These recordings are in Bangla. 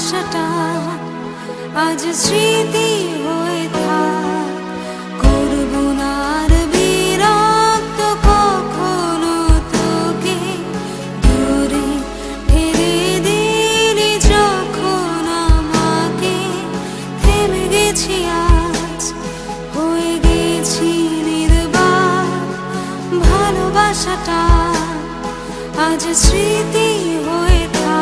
ভালোবাসাটা আজ স্মৃতি হয়ে থাক। করব না আর বিরক্ত কখনো তোকে, দূরে ঠেলে দিলি যখন আমাকে। থেমে গেছি আজ, হয়ে গেছি নির্বাক। ভালোবাসাটা আজ স্মৃতি হয়ে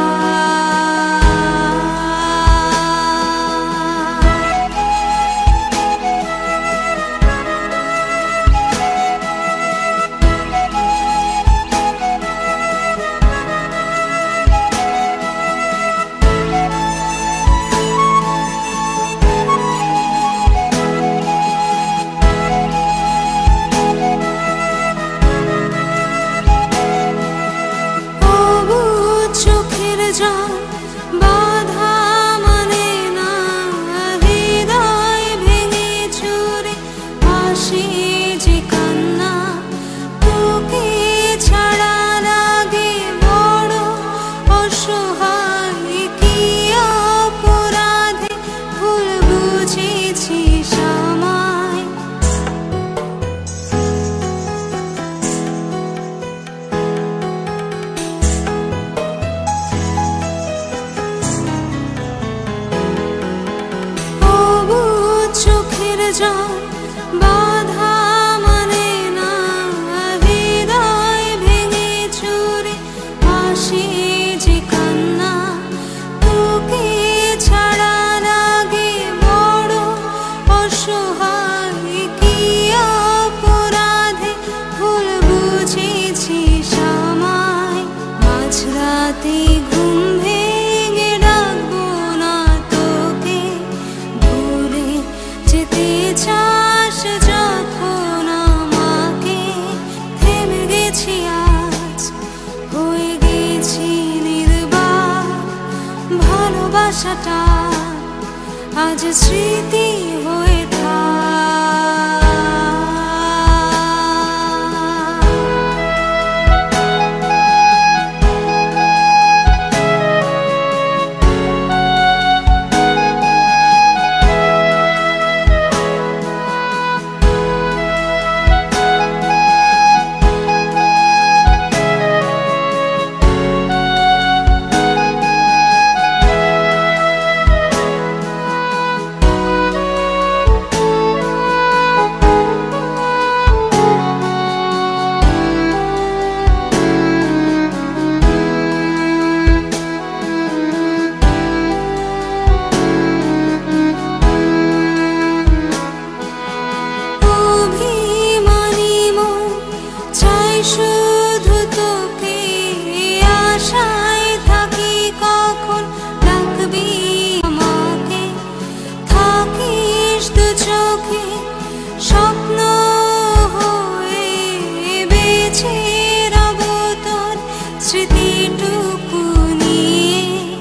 বাধা মানে না, হৃদয় ভেঙে চুরে আসে যে কান্না। তোকে ছাড়া লাগে বড় অসহায়, কি অপরাধে ভুল বুঝেছি আমায়। বাধা মানে না, হৃদয় ভেঙে চুরে আসে যে কান্না। তোকে ছাড়া লাগে বড় অসহায়, কি অপরাধে ভুল বুঝেছি আমায়। মাঝরাতে ঘুম ভেঙে ডাকবো না তোকে, ভুলে যেতে চাস যখন আমাকে। থেমে গেছি আজ, হয়ে গেছি নির্বাক। ভালোবাসাটা আজ স্মৃতি হয়ে শুধু তোকে আশায় থাকি, কখন ডাকবি আমাকে। থাকিস দু চোখে স্বপ্ন হয়ে, বেঁচে রব তোর স্মৃতিটুকু নিয়ে।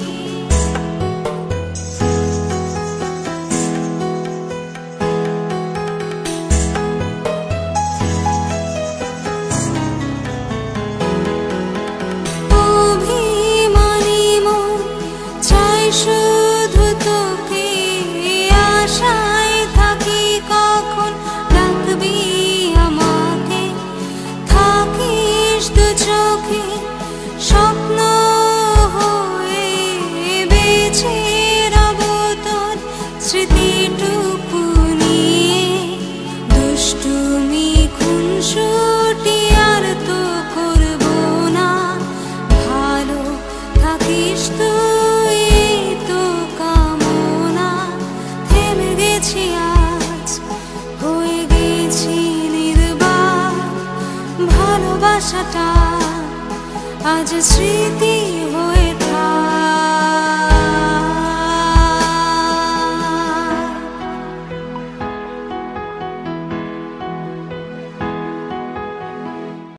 শুধু তোকে আশায় থাকি, কখন ডাকবি আমাকে। থাকিস দু চোখে স্বপ্ন হয়ে, বেঁচে রব তোর স্মৃতিটুকু নিয়ে। দুষ্টুমি খুনসুটি আর তো করব না, ভালো থাকিস তুই তো কামনা। থেমে গেছি আজ, হয়ে গেছি নির্বাক। ভালোবাসাটা আজ স্মৃতি